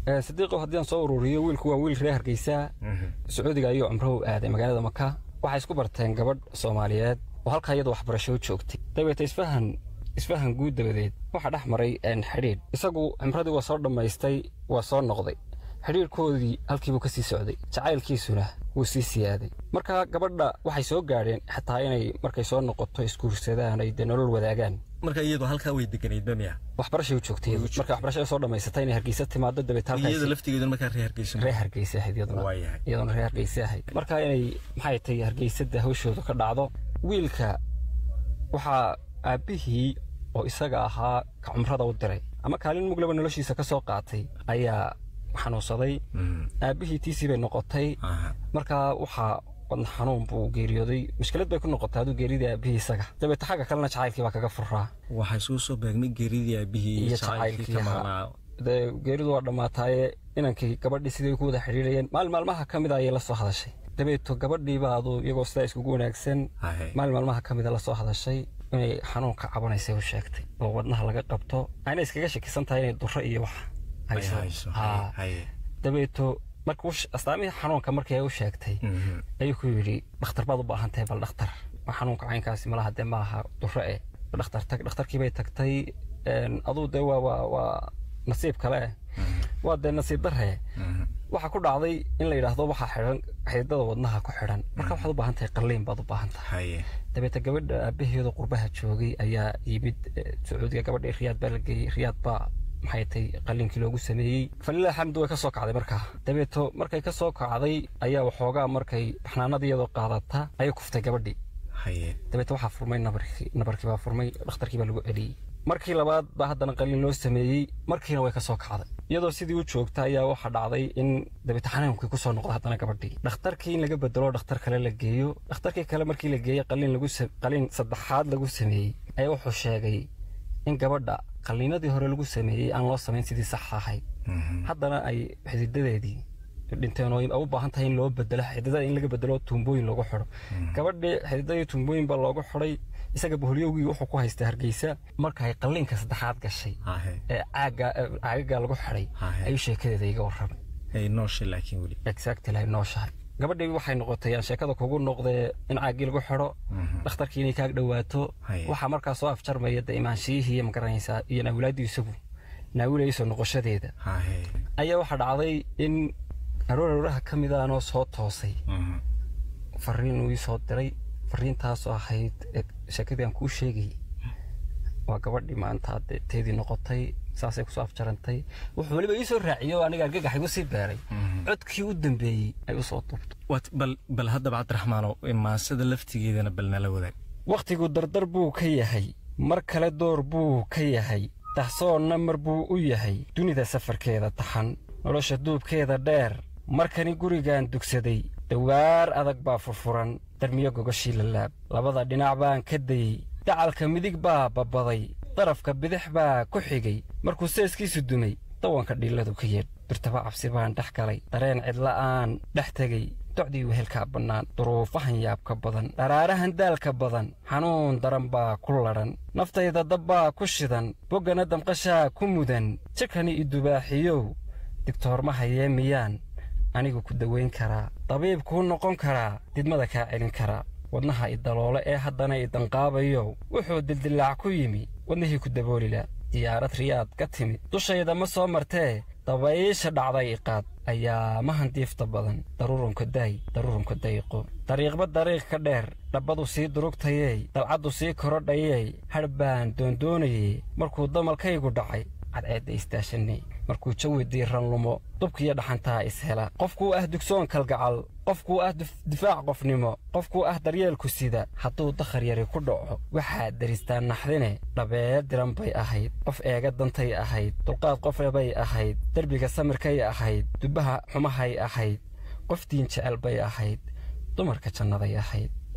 صديقه هديان صور وريو ويل كوا ويل ريح رجيسة سعودي جايو عمره هذا مجال مكة وحيس كبرتين قبل صوماليات وهالك هيدا وحبرشوا شوكتي طيب isfahan guud dabadeed waxa dhaxmaray aan xiriir isagu cimradii waa soo dhameystay waa soo noqday xiriirkoodii halkiiba ka sii socday jacaylkiisuna wuu sii siyaaday marka gabadha waxay soo gaareen xataa inay markay soo noqoto iskuursadaan ay nolol wadaagaan marka iyadoo halka way deganeed bamiya waxbarasho joogtay marka waxbarasho soo dhameysatay inay Hargeysa timaado dabeed halkaas iyada laftigeedu marka reer Hargeysa iyadoo reer Hargeysa marka inay maxay tahay Hargeysada hawshooda ka dhacdo wiilka waxa aabihii oo isaga ahaa ka cumrada u diray ama kaalin muglaba noloshiisa ka soo qaatay ayaa xanuunsaday aabihii tiisi bay noqotay marka waxa wadna xanuun buu geeriyooday mushkilad bay ku noqotay adu geerida aabihii isaga dabeet xaga kalena jacaylkii baa kaga furraa waxa soo baagmay geerida aabihii jacaylkii kamaana geeridu waa dhamaatay inankii gabadhii sidii ku wada xiriirayeen maalmaha kamid ah ay la soo hadashay dabeeto gabadhii baa adu iyagoo sida isku wanaagsan maalmaha kamid ah la soo hadashay inay xanuunka cabanaysa u sheegtay oo wadnaha laga qabto ayna iskaga shakisan tahay inay durro iyo wax hayso dabeeto markuu astaamihii xanuunka markii ay u sheegtay ayuu ku yiri dhakhtar baad u baahan tahay bal dhakhtar xanuunka caynkaasi malaha de maaha durro dhakhtarkii bay tagtay aduu de waa nasiib kale waa de nasiib darre waxa ku dhacday in la yiraahdo waxa xiran xididada wadnaha ku xiran marka waxaad u baahan tahay qalliin baad u baahan tahay dabeeta gabadha aabaheedu qurbaha joogay ayaa yimid Sacuudiga gabadha Riyaad baa maxay tahay qalliinkii loogu sameeyay falilah xamdu way ka soo kacday dabeeto markay ka soo kacday ayaa waxoogaa markay baxnaanadiyada qaadata ay kuftay gabadhii dabeeto waxa furmay nabarkii baa furmay dhakhtarkii baa lagu celiyay markii labaad baa haddana qalliin loo sameeyay markiina way ka soo kacday iyadoo sidii u joogta ayaa waxa dhacday in dabeeta xanuunkii ku soo noqday haddana gabadhii dhakhtarkii in laga bedelo dhakhtar kale la geeyo dhakhtarkii kale markii la geeyay qalliin saddexaad lagu sameeyay ayaa wuxuu sheegay in gabadha qalliinadii hore lagu sameeyay aan loo sameyn sidii sax ahayd haddana ay xididadeedii dhinteen oo u baahan tahay in loo bedelo xididada in laga bedelo tuumbooyin lagu xiro gabadhii xididada tuumbooyin baa loogu xiray isaga boholiyowgii wuxuu ku haystay Hargeysa marka ay qalliinka saddexaad gashay ee aaga lagu xiray ay sheekadeeda iga warramay ay nooshay laakiin wali exactly nooshay gabadhii waxay noqotay aan sheekada kugu noqday in caagi lagu xiro dhakhtarkii inay ka dhawaato waxa markaa soo afjarmaya imaanshihii ma garanaysa iyo awlaadiisu naawileyso noqoshadeeda ayaa waxa dhacday in arooraha kamid ah oo soo toosay fariin uu soo diray fariintaas oo ahayd sheekadii aan ku sheegay waa gabadhii maanta teedii noqotay saasay ku soo afjarantay wuxuu waliba ii soo raaciyo aniga argagax igu sii beeray codkii u dambeeyay ay u soo tubtay bal hadda Cabdiraxmaano maasada laftigeedana bal nala wadaag waqtigu dardar buu ka yahay mar kale door buu ka yahay tahsoonna mar buu u yahay dunida safarkeeda taxan nolosha duubkeeda dheer markani gurigan dugsaday dawaar adag baa furfuran darmiyo gogashii laab labada dhinac baan ka dayay dacalka midig baa babaday darafka bidix baa ku xigay markuu seeskiisu dumay dawanka dhiladu ka yeed birtaba cabsi baan dhex galay dareen cidla'aan dhex tegay docdii wehelka bannaan duruufahan yaabka badan dharaarahan daalka badan xanuun daran baa ku ladhan naftayda dab baa ku shidan boggana damqashaa ku mudan jikani idubaaxiyow digtoor ma hayee miyaan anigu ku daweyn karaa tabiib ku noqon karaa didmada ka celin karaa wadnaha idaloole ee haddana idanqaabayo wuxuu dildilaac ku yimi wadnihii ku daboolila diyaarad Riyaad ka timid dushayda ma soo martee dabaysha dhacday iqaad ayaa mahandiifta badan daruurunka dayqo dariiqba dariiq ka dheer dhabbadu sii durugtayay dalcaddu sii korodhayay harbaan doondoonayay markuu damalkaygu dhacay cadceedda istaashanay markuu jawi diiran lumo dubkiyo dhaxantaa ishela qofkuu ah dugsoon kalgacal qofkuu ah difaac qofnimo qofkuu ah daryeelku sida hadduu dakhar yari ku dhaco waxaa daristaan naxdine dhabeed diran bay ahayd qof eega dantay ahayd dulqaad qofrebay ahayd derbiga samirkay ahayd dubaha xumahay ahayd qof diin jecel bay ahayd dumarka jannaday ahayd